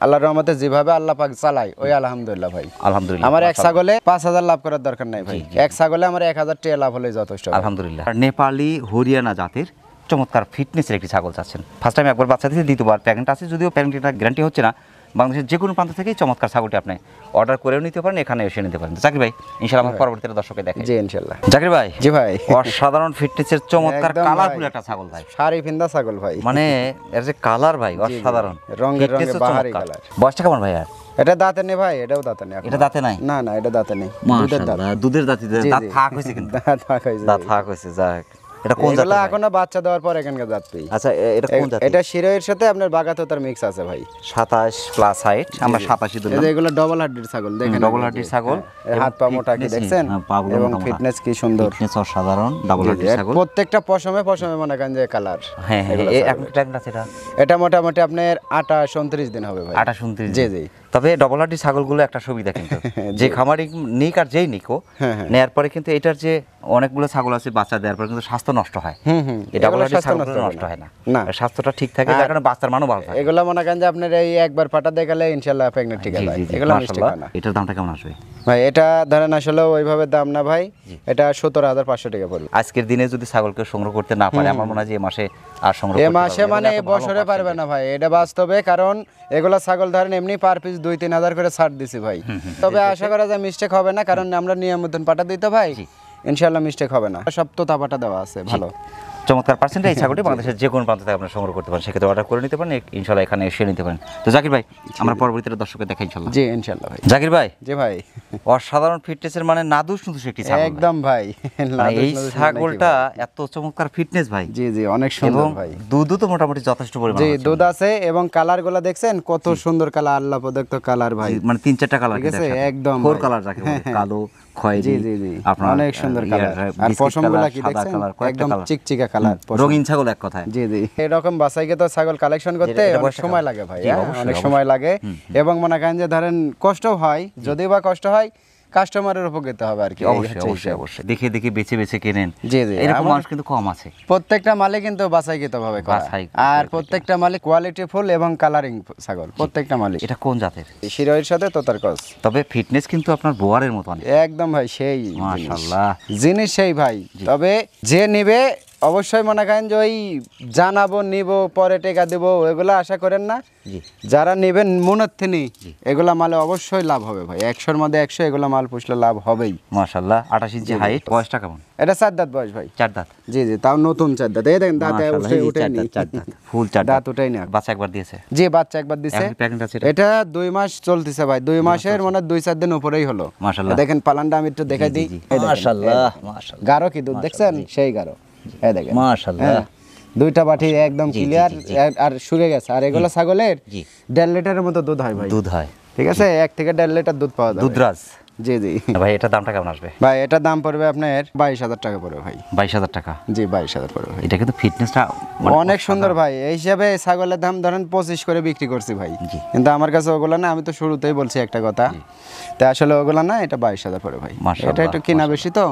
আল্লাহর রহমতে যেভাবে আল্লাহ পাক চালায় ওই আলহামদুলিল্লাহ ভাই। আলহামদুলিল্লাহ। আমার এক ছাগলে পাঁচ হাজার লাভ করার দরকার নাই ভাই, এক ছাগলে আমার এক হাজার টাকা লাভ হলেই যথেষ্ট। আলহামদুলিল্লাহ। নেপালি হরিয়ানা জাতের চমৎকার ফিটনেসের একটি ছাগল চাচ্ছেন। ফার্স্ট টাইম একবার বাচ্চা দিতে, দ্বিতীয়বার প্রেগনেন্ট আছে, যদিও প্রেগনেন্টটা গ্যারান্টি হচ্ছে না। বাংলাদেশের যে কোনো প্রান্ত থেকেই চমৎকার ছাগলটি আপনি অর্ডার করেও নিতে পারেন, এখানে এসে নিতে পারেন। জাকির ভাই ইনশাআল্লাহ আমার পরবর্তীতে দর্শকে দেখেন। জি ইনশাআল্লাহ। জাকির ভাই। জি ভাই। অসাধারণ ফিটনেসের চমৎকার কালারফুল একটা ছাগল ভাই, সারি ফিন্দা ছাগল ভাই, মানে এর যে কালার ভাই অসাধারণ, রঙের রঙে বাহারি কালার। বয়সটা কেমন ভাই? আর এটা দাঁতে নেই ভাই, এটাও দাঁতে নেই। এটা দাঁতে নাই? না না এটা দাঁতে নেই, দুধের দাঁত। দুধের দাঁত, দাঁত ফাঁক হয়েছে কিন্তু, দাঁত ফাঁক হয়েছে, দাঁত ফাঁক হয়েছে। যাক, এটা কোন জাত? এখনো বাচ্চা দেওয়ার পর এখানকার জাত পেই। আচ্ছা এটা কোন জাত? এটা শিরোয়ের সাথে আপনার বাগাতোতার মিক্স আছে ভাই। সাতাশ প্লাস হাইট, আমরা সাতাশি ধরলাম। এই যে এগুলো ডবল হাড্ডির ছাগল, দেখেন ডবল হাড্ডির ছাগল, হাত পা মোটা কি দেখছেন, এবং ফিটনেস কি সুন্দর, ফিটনেস অসাধারণ। ডবল হাড্ডির ছাগল, প্রত্যেকটা পশমে পশমে মনে করেন যে কালার। হ্যাঁ হ্যাঁ, এখন টাইম আছে এটা, এটা মোটামুটি আপনার আঠাশ উনত্রিশ দিন হবে ভাই। আঠাশ উনত্রিশ। জি জি। তবে ডবল হাড্ডির ছাগলগুলো একটা সুবিধা কিন্তু, যে খামারি নিক আর যেই নিকো নেয়ার পরে কিন্তু এটার যে অনেকগুলো ছাগল আছে বাচ্চা দেওয়ার পরে কিন্তু স্বাস্থ্য নষ্ট হয়। হুম হুম, এই ডবল হাড্ডির ছাগলগুলো নষ্ট হয় না, না স্বাস্থ্যটা ঠিক থাকে, যার কারণে বাচ্চার মানও ভালো থাকে। এগুলো মনে করেন যে আপনার এই একবার পাটা দেখালে ইনশাআল্লাহ প্রেগন্যান্ট ঠিক আছে। এগুলো মিষ্টি না। এটার দামটা কেমন আসবে ভাই? এটা ধরেন আসলে ওইভাবে দাম না ভাই, এটা সতেরো হাজার পাঁচশো টাকা পড়বে। আজকের দিনে যদি ছাগলকে সংগ্রহ করতে না পারে, আমার মনে হয় যে এই মাসে আর সংগ্রহ এই করতে মাসে মানে এই বছরে পারবে না ভাই, এটা বাস্তবে। কারণ এগুলা ছাগল ধরেন এমনি পার পিস দুই তিন হাজার করে ছাড় দিছি ভাই। তবে আশা করা যায় মিস্টেক হবে না, কারণ আমরা নিয়ম মতন পাটা দিতে ভাই, ইনশাআল্লাহ মিস্টেক হবে না। সব তোতা পাটা দেওয়া আছে ভালো। চমৎকার পার্সেন্ট এই ছাগলটি বাংলাদেশের যে কোনো প্রান্ত থেকে আপনারা সংগ্রহ করতে পারেন, সেক্ষেত্রে অর্ডার করে নিতে পারেন, ইনশাআল্লাহ এখানে এসে নিতে পারেন। তো জাকির ভাই আমরা পরবর্তীতে দর্শককে দেখাই ইনশাআল্লাহ। জি ইনশাআল্লাহ ভাই। জাকির ভাই। জি ভাই। অসাধারণ ফিটনেসের মানে নাদুস নুদুস একটি ছাগল একদম ভাই। এই ছাগলটা এত চমৎকার ফিটনেস ভাই। জি জি অনেক সুন্দর ভাই। দুধও তো মোটামুটি যথেষ্ট পরিমাণ। জি দুধ আছে, এবং কালারগুলো দেখছেন কত সুন্দর কালার, আল্লাহ প্রদত্ত কালার ভাই, মানে তিন চারটা কালার ঠিক আছে, একদম ফোর কালার যাকে বলে, কালো খয়েরি। জি জি জি অনেক সুন্দর কালার। আর পশমগুলো কি দেখছেন, একদম চিকচিকা কালার, রঙিন ছাগল এক কথায়। জি জি। এরকম বাছাইকে তো ছাগল কালেকশন করতে অনেক সময় লাগে ভাই, অনেক সময় লাগে, এবং মনে করেন যে ধরেন কষ্ট হয়, যদিও বা কষ্ট হয় কাস্টমারের উপকৃত হবে আর কি। অবশ্যই অবশ্যই অবশ্যই দেখে দেখে বেছে বেছে কেনেন। জি জি, এরকম মানুষ কিন্তু কম আছে। প্রত্যেকটা মালে কিন্তু বাছাইকৃত ভাবে করা, আর প্রত্যেকটা মালে কোয়ালিটি ফুল এবং কালারিং ছাগল, প্রত্যেকটা মালে। এটা কোন জাতের? শিরোহির সাথে তোতার ক্রস। তবে ফিটনেস কিন্তু আপনার বোয়ারের মতো অনেক। একদম ভাই সেই মাশাআল্লাহ জিনিস সেই ভাই। তবে যে নিবে অবশ্যই মনে করেন যে ওই জানাবো নিব পরে টেকা দেবো এগুলা আশা করেন না। যারা নেবেন মনের থেকে এগুলা মালে অবশ্যই লাভ হবে ভাই, একশোর মধ্যে একশো এগুলা মাল পুষলে লাভ হবেই। মাশাআল্লাহ। আঠাশ ইঞ্চি হাইট, বয়সটা কেমন? এটা চার দাঁত বয়স ভাই। চার দাঁত? জি জি, তাও নতুন চার দাঁত। এই দেখেন দাঁত উঠে উঠেনি, ফুল চার দাঁত উঠেই না। বাচ্চা একবার দিয়েছে? জি বাচ্চা একবার দিয়েছে। এটা দুই মাস চলতেছে ভাই, দুই মাসের মানে দুই চার দিন উপরেই হলো। মাশাআল্লাহ। দেখেন পালানটা আমি একটু দেখাই দিই। মাশাআল্লাহ মাশাআল্লাহ। গাঢ় কি দুধ দেখছেন, সেই গাঢ়। এই দেখেন মাশাআল্লাহ, দুইটা বাটি একদম ক্লিয়ার, আর শুকে গেছে। আর এগুলো ছাগলের দেড় লিটারের মতো দুধ হয় ভাই, দুধ হয়, ঠিক আছে, এক থেকে দেড় লিটার দুধ পাওয়া যায়। দুধরাজ। জি জি ভাই এটার দামটা কেমন আসবে? ভাই এটার দাম পড়বে আপনার বাইশ হাজার টাকা পড়বে ভাই। বাইশ হাজার টাকা? জি বাইশ হাজার পড়বে ভাই। এটা কিন্তু ফিটনেসটা অনেক সুন্দর ভাই। এই হিসাবে ছাগলের দাম ধরেন পঁচিশ করে বিক্রি করছি ভাই, কিন্তু আমার কাছে ওগুলো না, আমি তো শুরুতেই বলছি একটা কথা, তা আসলে ওগুলো না, এটা বাইশ হাজার পড়বে ভাই। এটা একটু কিনা বেশি তো,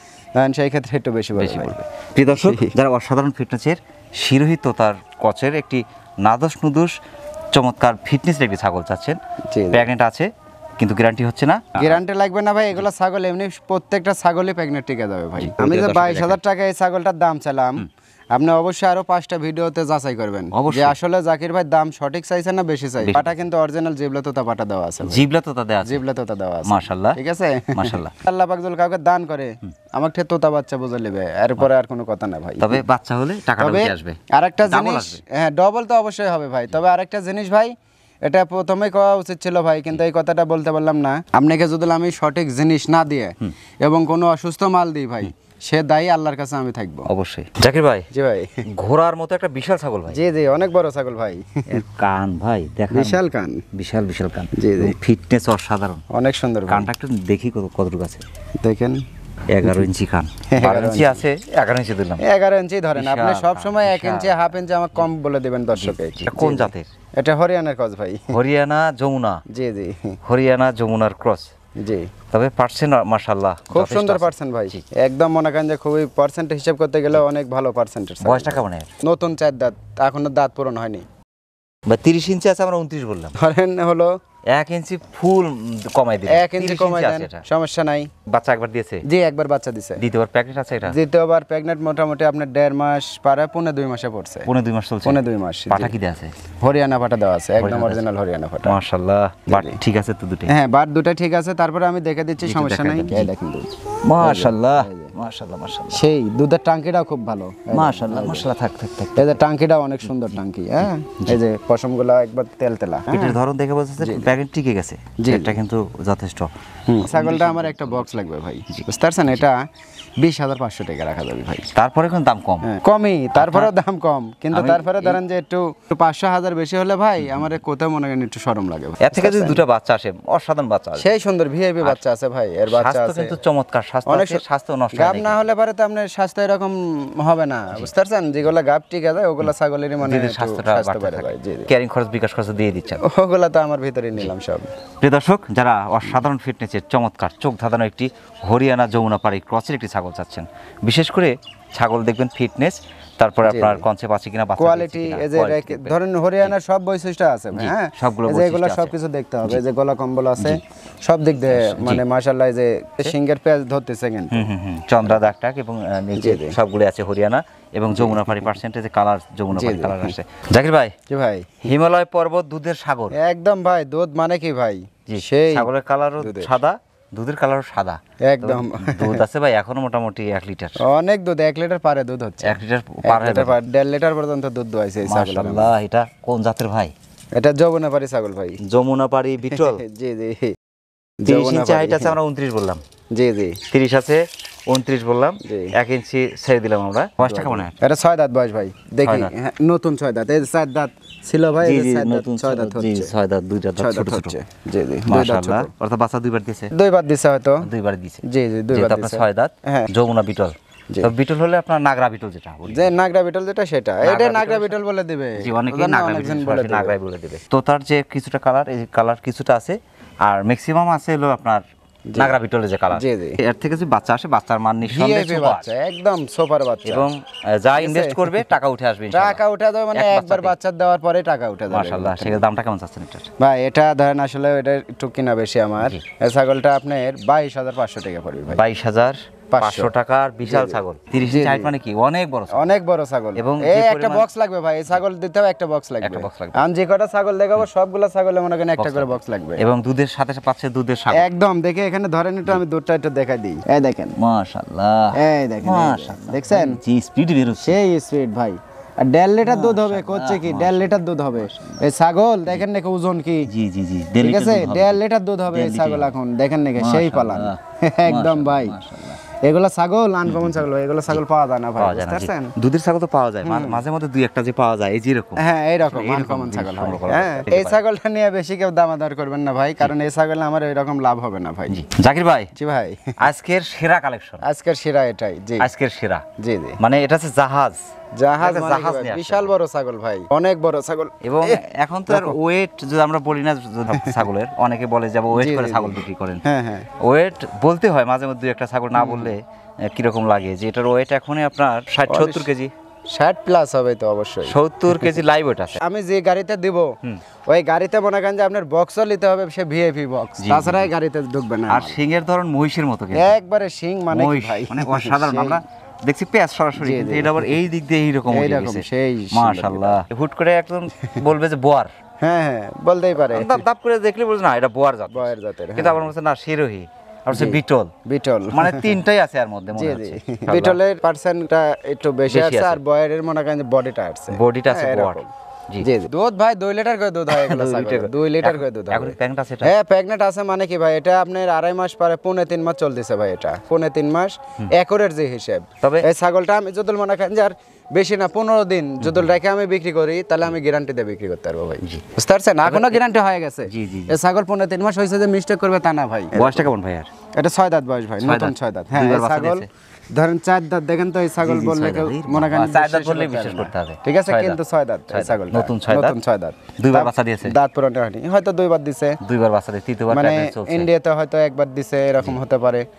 সেই ক্ষেত্রে একটু বেশি বেশি পড়বে। প্রিয় দর্শক, যারা অসাধারণ ফিটনেসের শিরোহিত তার কচের একটি নাদুস নুদুস চমৎকার ফিটনেসের একটি ছাগল চাচ্ছেন, প্রেগনেন্ট আছে কিন্তু গ্যারান্টি হচ্ছে না। গ্যারান্টি লাগবে না ভাই, এগুলো ছাগল এমনি প্রত্যেকটা ছাগলই প্রেগনেন্ট টিকে যাবে ভাই। আমি যে বাইশ হাজার টাকা এই ছাগলটার দাম চাইলাম, আপনি অবশ্যই আরো পাঁচটা ভিডিওতে যাচাই করবেন যে আসলে জাকির ভাই দাম সঠিক চাইছে না বেশি চাই। পাটা কিন্তু অরিজিনাল জিবলা তোতা পাটা দেওয়া আছে, জিবলা তোতা দেওয়া আছে, জিবলা তোতা দেওয়া আছে। মাশাআল্লাহ, ঠিক আছে, মাশাআল্লাহ। আল্লাহ পাক যদি কাউকে দান করে আমাকে ঠিক তোতা বাচ্চা বুঝে নেবে, এরপরে আর কোনো কথা না ভাই। তবে বাচ্চা হলে টাকাটা বেশি আসবে। আরেকটা জিনিস, হ্যাঁ ডবল তো অবশ্যই হবে ভাই। তবে আরেকটা জিনিস ভাই, এটা প্রথমে করা উচিত ছিল ভাই, কিন্তু এই কথাটা বলতে পারলাম না। আপনাকে যদি আমি সঠিক জিনিস না দিয়ে এবং কোনো অসুস্থ মাল দিই ভাই, সে দায়ী আল্লাহর কাছে আমি থাকবো অবশ্যই। জাকির ভাই। জি ভাই। ঘোড়ার মতো একটা বিশাল ছাগল ভাই। জি জি অনেক বড় ছাগল ভাই। এর কান ভাই দেখেন, বিশাল কান, বিশাল বিশাল কান। জি জি ফিটনেস অসাধারণ, অনেক সুন্দর। কানটা একটু দেখি কত কতটুকু আছে দেখেন, এগারো ইঞ্চি কান, বারো ইঞ্চি আছে, এগারো ইঞ্চি দিলাম। এগারো ইঞ্চি ধরেন আপনি, সব সময় এক ইঞ্চি হাফ ইঞ্চি আমাকে কম বলে দেবেন দর্শকে। কোন জাতের? এটা হরিয়ানার ক্রস ভাই। হরিয়ানা যমুনা? জি জি হরিয়ানা যমুনার ক্রস। জি। তবে পার্সেন্ট মাশাআল্লাহ খুব সুন্দর পার্সেন্ট ভাই, একদম মনে করেন যে খুবই পার্সেন্ট হিসাব করতে গেলে অনেক ভালো পার্সেন্টেজ। বয়সটা কেমন? নতুন চার দাঁত, এখনো দাঁত পূরণ হয়নি। বা তিরিশ ইঞ্চি আছে, আমরা উনত্রিশ বললাম। ধরেন হলো এক ইঞ্চি ফুল কমাই দিই, এক ইঞ্চি কমাই দেন, সমস্যা নাই। বাচ্চা একবার দিয়েছে? জি, একবার বাচ্চা দিছে। দ্বিতীয়বার প্রেগনেন্ট আছে এটা? দ্বিতীয়বার প্রেগনেন্ট মোটামুটি আপনার দেড় মাস পারে, পৌনে দুই মাসে পড়ছে। পৌনে দুই মাস চলছে? পৌনে দুই মাস। পাটা কি দেয়া আছে? হরিয়ানা পাটা দেওয়া আছে, একদম অরিজিনাল হরিয়ানা পাটা। মাশাআল্লাহ, বাট ঠিক আছে তো দুটোই? হ্যাঁ, বাট দুটো ঠিক আছে। তারপরে আমি দেখে দিচ্ছি, সমস্যা নাই। এই দেখেন দুধ, মাশাআল্লাহ মাশাআল্লাহ মাশাআল্লাহ। সেই দুধের টাঙ্কিটাও খুব ভালো, মাশাআল্লাহ মাশাআল্লাহ। থাক থাক থাক। এই যে টাঙ্কিটাও অনেক সুন্দর টাঙ্কি। হ্যাঁ, এই যে পশমগুলো একবার তেল তেলা, পেটের ধরন দেখে বলতেছে প্রেগনেন্ট টিকে গেছে, এটা কিন্তু যথেষ্ট। ছাগলটা আমার একটা বক্স লাগবে ভাই, বুঝতে পারছেন? এটা বিশ হাজার পাঁচশো টাকা রাখা যাবে ভাই। তারপরে কিন্তু দাম কম? কমই, তারপরেও দাম কম, কিন্তু তারপরে ধরেন যে একটু পাঁচশো হাজার বেশি হলে ভাই আমার কোথাও মনে করেন একটু শরম লাগে। এর থেকে যদি দুটো বাচ্চা আসে, অসাধারণ বাচ্চা আসে, সেই সুন্দর ভিআইপি বাচ্চা আছে ভাই। এর বাচ্চা আছে কিন্তু চমৎকার, স্বাস্থ্য আছে, স্বাস্থ্য নষ্ট গাব না হলে পরে তো আপনার স্বাস্থ্য এরকম হবে না, বুঝতে পারছেন? যেগুলো গাব ঠিক আছে ওগুলো ছাগলেরই মানে স্বাস্থ্যটা বাড়তে থাকে। ক্যারিং খরচ, বিকাশ খরচ দিয়ে দিচ্ছেন, ওগুলো তো আমার ভিতরে নিলাম সব। প্রিয় দর্শক, যারা অসাধারণ ফিটনেসের চমৎকার চোখ ধাঁধানো একটি হরিয়ানা যমুনা পাড়ি ক্রসের একটি ছাগল চাচ্ছেন, বিশেষ করে ছাগল দেখবেন ফিটনেস, তারপরে আপনার কনসেপ্ট আছে কিনা, কোয়ালিটি, এই যে ধরেন হরিয়ানার সব বৈশিষ্ট্য আছে, হ্যাঁ সবগুলো এগুলো সবকিছু দেখতে হবে। এই যে গলা কম্বল আছে, সব দিক দিয়ে মানে মাশাআল্লাহ। এই যে সিংহের পেঁয়াজ ধরতেছে কিন্তু চন্দ্রা দাগ টাক এবং নিচে সবগুলো আছে হরিয়ানা এবং যমুনা পাড়ি পার্সেন্টেজে কালার, যমুনা পাড়ি কালার আছে। জাকির ভাই, জি ভাই, হিমালয় পর্বত দুধের সাগর একদম ভাই। দুধ মানে কি ভাই, সেই ছাগলের কালারও সাদা, দুধের কালারও সাদা একদম। দুধ আছে ভাই এখনো মোটামুটি এক লিটার, অনেক দুধ, এক লিটার পারে দুধ হচ্ছে, এক লিটার পার হয়ে যাবে, দেড় লিটার পর্যন্ত দুধ দোয়াইছে এই ছাগল। মাশাআল্লাহ, এটা কোন জাতের ভাই? এটা যমুনা পাড়ি ছাগল ভাই, যমুনা পাড়ি বিটল। জি জি। তিরিশ ইঞ্চি হাইট আছে, আমরা উনত্রিশ বললাম। জি জি, তিরিশ আছে, উনত্রিশ বললাম, এক ইঞ্চি ছেড়ে দিলাম আমরা। বয়সটা কেমন? এটা ছয় দাঁত বয়স ভাই, দেখি নতুন ছয় দাঁত। এই চার দাঁত ছিল ভাই, নতুন ছয় দাঁত হচ্ছে, ছয় দাঁত, দুইটা দাঁত ছোট ছোট। জি জি, মাশাআল্লাহ। অর্থাৎ বাচ্চা দুইবার দিয়েছে? দুইবার দিছে হয়তো, দুইবার দিয়েছে। জি জি, দুইবার দিয়েছে। ছয় দাঁত, যমুনা বিটল। তো বিটল হলে আপনার নাগরা বিটল, যেটা যে নাগরা বিটল যেটা, সেটা এটা নাগরা বিটল বলে দিবে। জি, অনেকেই নাগরা বিটল বলে, নাগরাই বলে দিবে। তো তার যে কিছুটা কালার, এই কালার কিছুটা আছে, আর ম্যাক্সিমাম আছে হলো আপনার নাগরা বিটলের যে কালার। জি জি, এর থেকে যে বাচ্চা আসে, বাচ্চার মান নিঃসন্দেহে সুপার, বাচ্চা একদম সুপার বাচ্চা, এবং যা ইনভেস্ট করবে টাকা উঠে আসবে ইনশাআল্লাহ। টাকা উঠে যাবে মানে একবার বাচ্চা দেওয়ার পরে টাকা উঠে যাবে। মাশাআল্লাহ। সেটার দামটা কেমন চাচ্ছেন এটা? ভাই এটা ধরেন আসলে এটা একটু কিনা বেশি আমার, এই ছাগলটা আপনার বাইশ হাজার পাঁচশো টাকা পড়বে ভাই। বাইশ হাজার পাঁচশো টাকার বিশাল ছাগল। তিরিশ ইঞ্চি হাইট মানে কি অনেক বড়, অনেক বড় ছাগল। এবং এই একটা বক্স লাগবে ভাই, এই ছাগল দিতে হবে একটা বক্স লাগবে, একটা বক্স লাগবে। আমি যে কটা ছাগল দেখাবো সবগুলা ছাগলে মনে করেন একটা করে বক্স লাগবে। এবং দুধের সাথে সাথে পাচ্ছে দুধের সাগর একদম। দেখে এখানে ধরেন একটু, আমি দুধটা একটু দেখাই দিই। এই দেখেন, মাশাআল্লাহ, এই দেখেন, মাশাআল্লাহ, দেখছেন জি স্পিড বের হচ্ছে, সেই স্পিড ভাই। আর দেড় লিটার দুধ হবে, করছে কি দেড় লিটার দুধ হবে এই ছাগল। দেখেন নাকি ওজন কি, জি জি জি, ঠিক আছে, দেড় লিটার দুধ হবে এই ছাগল এখন। দেখেন নাকি সেই পালান একদম ভাই। এগুলা ছাগল আনকমন ছাগল, এগুলো ছাগল পাওয়া যায় না ভাই, বুঝতে পারছেন? দুধের ছাগল তো পাওয়া যায় মাঝে মধ্যে, দুই একটা যে পাওয়া যায় এই যেরকম, হ্যাঁ এইরকম আনকমন ছাগল। হ্যাঁ, এই ছাগলটা নিয়ে বেশি কেউ দামাদার করবেন না ভাই, কারণ এই ছাগলে আমার এরকম লাভ হবে না ভাই। জাকির ভাই, জি ভাই, আজকের সেরা কালেকশন, আজকের সেরা এটাই। জি, আজকের সেরা। জি জি, মানে এটা হচ্ছে জাহাজ, জাহাজ জাহাজ, বিশাল বড় ছাগল ভাই, অনেক বড় ছাগল। এবং এখন তো আর ওয়েট যদি আমরা বলি না ছাগলের, অনেকে বলে যাব ওয়েট করে ছাগল বিক্রি করেন। হ্যাঁ হ্যাঁ, ওয়েট বলতে হয় মাঝে মধ্যে, একটা ছাগল না বললে কিরকম লাগে, যে এটার ওয়েট এখনই আপনার ষাট সত্তর কেজি, ষাট প্লাস হবে তো অবশ্যই, সত্তর কেজি লাইভ ওয়েট আছে। আমি যে গাড়িতে দিব ওই গাড়িতে মনে করেন যে আপনার বক্সও নিতে হবে, সে ভিআইপি বক্স, তাছাড়া এই গাড়িতে ঢুকবে না। আর সিংহের ধরন মহিষের মতো, একবারে সিং মানে কি ভাই, মানে অসাধারণ। আমরা দেখছি পেঁয়াজ সরাসরি, কিন্তু এটা আবার এই দিক দিয়ে এইরকম এইরকম সেই মাশাআল্লাহ। হুট করে একদম বলবে যে বোয়ার, হ্যাঁ হ্যাঁ বলতেই পারে, দাপ করে দেখলে বলছে না এটা বোয়ার জাত, বোয়ার জাতের। কিন্তু আবার বলছে না শিরোহী, আর হচ্ছে বিটল, বিটল, মানে তিনটাই আছে এর মধ্যে মনে হচ্ছে। বিটলের পার্সেন্টটা একটু বেশি আছে, আর বয়ের মনে করেন বডিটা আছে, বডিটা আছে বড়। জি জি, দুধ ভাই দুই লিটার করে দুধ হয় এগুলো ছাগল, দুই লিটার করে দুধ হয়। এখন প্রেগন্যান্ট আছে এটা? হ্যাঁ প্রেগন্যান্ট আছে। মানে কি ভাই, এটা আপনার আড়াই মাস পরে পৌনে তিন মাস চলতেছে ভাই, এটা পৌনে তিন মাস একরের যে হিসাব। তবে এই ছাগলটা আমি যদি মনে করেন যে আর বেশি না পনেরো দিন যদি রেখে আমি বিক্রি করি, তাহলে আমি গ্যারান্টি দিয়ে বিক্রি করতে পারবো ভাই, বুঝতে পারছেন? এখনো গ্যারান্টি হয়ে গেছে। জি জি, এই ছাগল পৌনে তিন মাস হয়েছে যে মিস্টেক করবে তা না ভাই। বয়সটা কেমন ভাই? আর এটা ছয় দাঁত বয়স ভাই, নতুন ছয় দাঁত। হ্যাঁ, ছাগল ধরেন চার দাঁত, দেখেন তো এই ছাগল বললে কেউ মনে করেন চার দাঁত বললে বিশ্বাস করতে হবে, ঠিক আছে, কিন্তু ছয় দাঁত এই ছাগল, নতুন ছয় দাঁত, নতুন ছয় দাঁত, দুইবার বাচ্চা দিয়েছে, দাঁত পুরনো হয়নি, হয়তো দুইবার দিছে, দুইবার বাচ্চা দিয়ে তৃতীয়বার মানে ইন্ডিয়াতে হয়তো একবার দিছে, এরকম হতে পারে।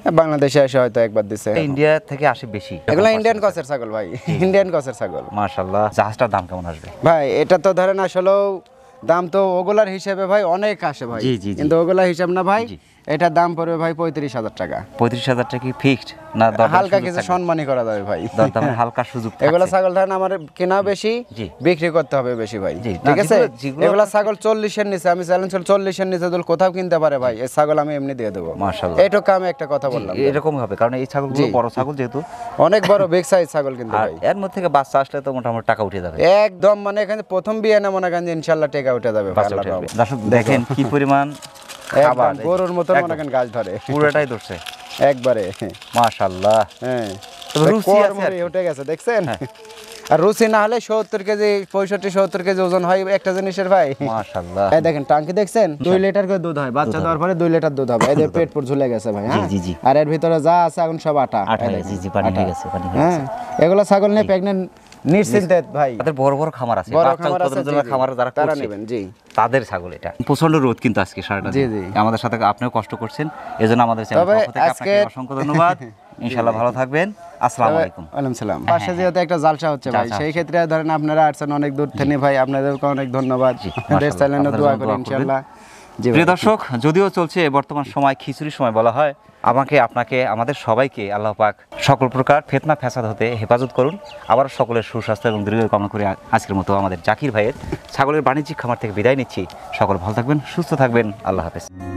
বাংলাদেশে এসে হয়তো একবার দিছে। ইন্ডিয়া থেকে আসে বেশি এগুলো ইন্ডিয়ান কসের ছাগল ভাই, ইন্ডিয়ান কসের ছাগল। মাশাআল্লাহ। জাহাজটার দাম কেমন আসবে ভাই? এটা তো ধরেন আসলে দাম তো ওগুলার হিসেবে ভাই অনেক আসে ভাই, জি, জি, জি। কিন্তু ওগুলা হিসাব না ভাই, এটার দাম পড়বে ভাই পঁয়ত্রিশ হাজার টাকা। পঁয়ত্রিশ হাজার টাকা কি ফিক্সড না দরদাম হালকা সুযোগ কিছু থাকবে? সম্মানই করা যাবে ভাই, দরদামের হালকা সুযোগ এগুলা থাকছে। ছাগল ধরেন আমার কেনা বেশি, জি। বিক্রি করতে হবে বেশি ভাই, জি, ঠিক না, আছে? যেগুলো- যেগুলো- এগুলা ছাগল চল্লিশের নিচে, আমি চ্যালেঞ্জ করি চল্লিশের নিচে যদি কোথাও কিনতে পারে ভাই, এই ছাগল আমি এমনি দিয়ে দেবো। মাশাআল্লাহ। এইটুকু আমি একটা কথা বললাম, এরকম হবে কারণ এই ছাগলগুলো জি। বড় ছাগল যেহেতু, অনেক বড় বিগ সাইজ ছাগল কিন্তু আর ভাই, এর মধ্যে থেকে বাচ্চা আসলে তো মোটামুটি টাকা উঠে যাবে। একদম মানে এখানে প্রথম বিয়ে না মনে করেন যে ইনশাল্লাহ টেকা উঠে যাবে ভাই, বাচ্চা আল্লাহর উঠে যাবে। রহমতে। দর্শক দেখেন কি পরিমাণ খাবার, একদম গরুর মতন একদম। মনে করেন গাছ ধরে পুরোটাই ধরছে একবারে, মাশাআল্লাহ। হ্যাঁ তবে রুচি কোর আছে আর মুড়ি কি। উঠে গেছে দেখছেন, আর রুচি না হলে সত্তর কেজি পঁয়ষট্টি সত্তর কেজি ওজন হয় একটা জিনিসের ভাই। মাশাআল্লাহ। এই দেখেন টাঙ্কি দেখছেন, দুই লিটার করে দুধ হয়, বাচ্চা দেওয়ার পরে দুই লিটার দুধ হবে। এই যে পেট পুর ঝুলে গেছে ভাই, হ্যাঁ জি, জি। আর এর ভিতরে যা আছে এখন সব আটা, আটা, এই দেখেন, জি, জি, পানি আটা। হয়ে গেছে, পানি হয়ে হ্যাঁ এগুলো ছাগল নিয়ে প্রেগনেন্ট নিশ্চিন্তে ভাই, তাদের বড় বড় খামার আছে, বড় বাচ্চা খামার আছে, উৎপাদনের জি, জন্য জি। খামার যারা তারা করছে, নেবেন, জি। তাদের ছাগল এটা। প্রচন্ড রোদ কিন্তু আজকে সারাটা জি, দিন। জি। আমাদের সাথে আপনিও কষ্ট করছেন, এজন্য আমাদের চ্যানেল তবে পক্ষ থেকে আপনাকে আজকে- অসংখ্য ধন্যবাদ। ইনশাআল্লাহ ভালো থাকবেন। আসসালামু আলাইকুম। ওয়ালাইকুম সালাম। পাশে যেহেতু একটা জালসা হচ্ছে ভাই, জালসা সেই ক্ষেত্রে ধরেন আপনারা আসছেন অনেক দূর থেকে ভাই, আপনাদেরকে অনেক ধন্যবাদ। দেশ মাশাআল্লাহ, চ্যানেলে আপনারা দোয়া যেন করি দোয়া করবেন। ইনশাআল্লাহ। জি ভাই। প্রিয় দর্শক, যদিও চলছে বর্তমান সময় খিচুড়ির সময় বলা হয়, আমাকে আপনাকে আমাদের সবাইকে আল্লাহ পাক সকল প্রকার ফিতনা ফ্যাসাদ হতে হেফাজত করুন। আবার সকলের সুস্বাস্থ্য এবং দীর্ঘায়ু কামনা করে আজকের মতো আমাদের জাকির ভাইয়ের ছাগলের বাণিজ্যিক খামার থেকে বিদায় নিচ্ছি। সকল ভালো থাকবেন, সুস্থ থাকবেন, আল্লাহ হাফেজ।